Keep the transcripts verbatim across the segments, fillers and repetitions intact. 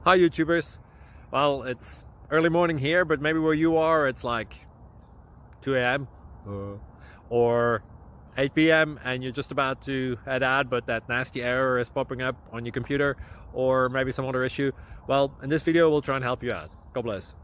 Hi YouTubers. Well, it's early morning here, but maybe where you are it's like two A M uh, or eight P M and you're just about to head out, but that nasty error is popping up on your computer, or maybe some other issue. Well, in this video we'll try and help you out. God bless.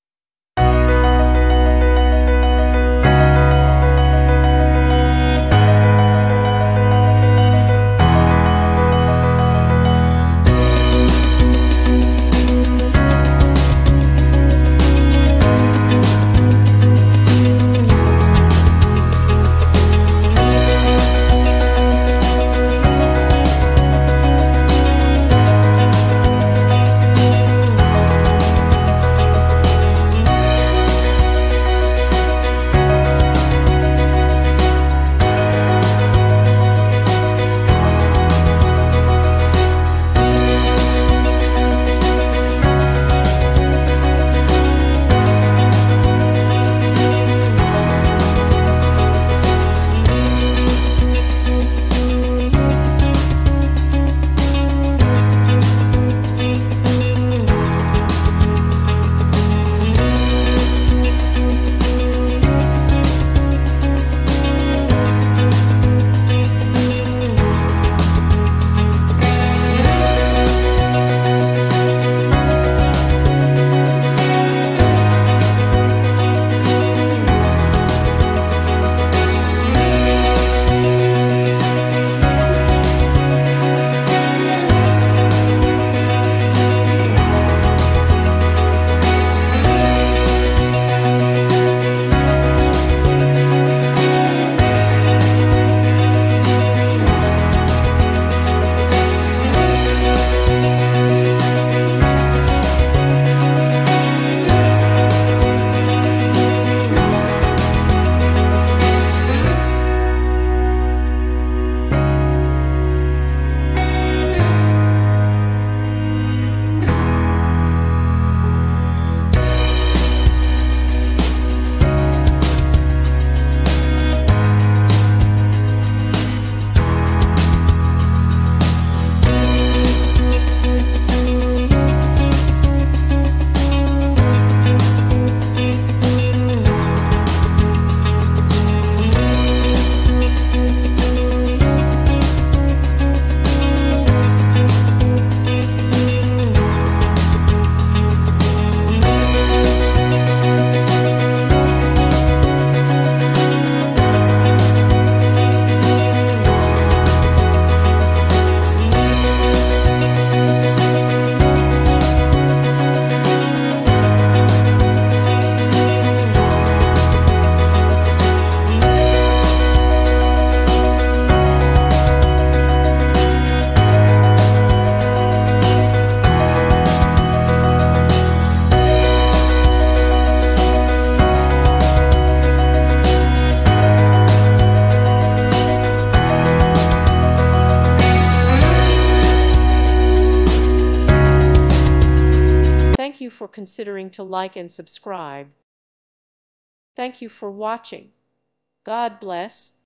Thank you for considering to like and subscribe. Thank you for watching. God bless.